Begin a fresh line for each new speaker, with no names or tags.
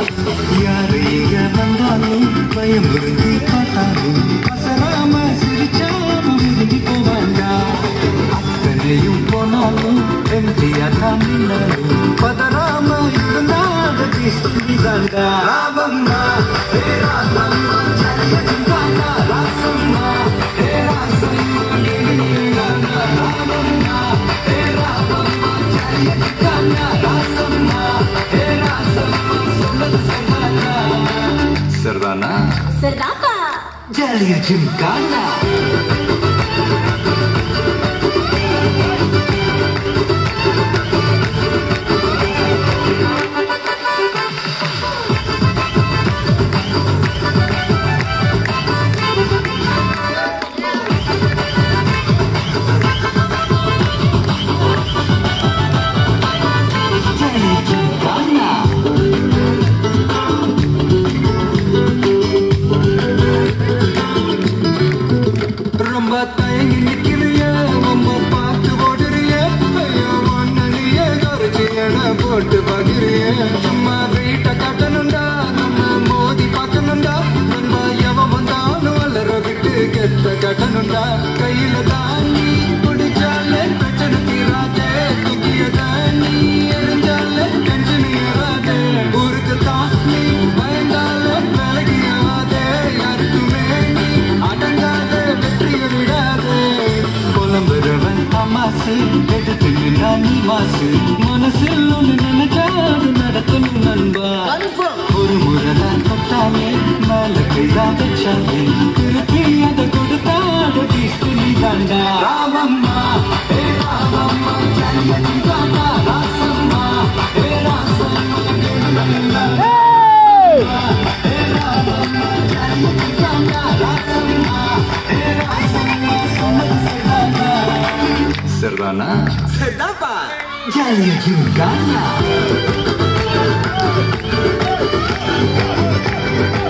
யாரு இங்க வந்தாலும் பயமுறுத்தி பார்த்தாலும் அசராம சிரிச்சா விரும்பி போவாண்டா. அத்தனையும் போனாலும் எம்டியா தாண்டினாலும் பதறாம இருந்தாத தாண்டா. ராமம்மா ஹே ராமம்மா ஜலிய ஜிங்கானா ராசம்மா ஹே ராசம்மா ராமம்மா ஹே ராமம்மா ஜலிய ஜிங்கானா ராசம்மா ஹே ராசம்மா சொன்னது சர்தானா. சர்தானா
சர்தாப்பா
ஜலிய ஜிங்கானா. ரொம்ப தயங்கி நிக்கிறிய ரொம்ப பார்த்து ஓடுறிய ஒன்னிய குறைச்சி என போட்டு பகிரிய. சும்மா வீட்டை கட்டணுண்டா நம்ம மோதி பார்க்கணுண்டா. நம்ம எவன் வந்தாலும் வளர விட்டு கெட்ட கட்டணுண்டா. கையில தாண்டி பிடிச்சாலே பிரச்சனை தீராதே. தூக்கிய தாண்டி எரிஞ்சாலே டென்ஷன் ஏறாதே. ஊருக்கு தாண்டி பயந்தாலே விலகி ஆகாதே. யாருக்குமே நீ அடங்காத வெற்றிய விடாதே. புலம்புறவன் தமாசு எடுத்து நீ மாசு. மனசில் ஒன்று நினைச்சாது நடத்தணும் நண்பா. ஒரு முறைதான் தொட்டாலே மேல கைதான் வச்சாலே திருப்பி அதை கொடுத்தாத தீஸ்து நீ தாண்டா. ராமம்மா ஹே ராமம்மா ஜலிய ஜிங்கானா ராசம்மா ஹே ராசம்மா ஹே ராமம்மா ஜலிய ஜிங்கானா ராசம்மா ஹே ராசம்மா சொன்னது சர்தானா. சர்தானா
சர்தாப்பா
ஜலிய ஜிங்கானா.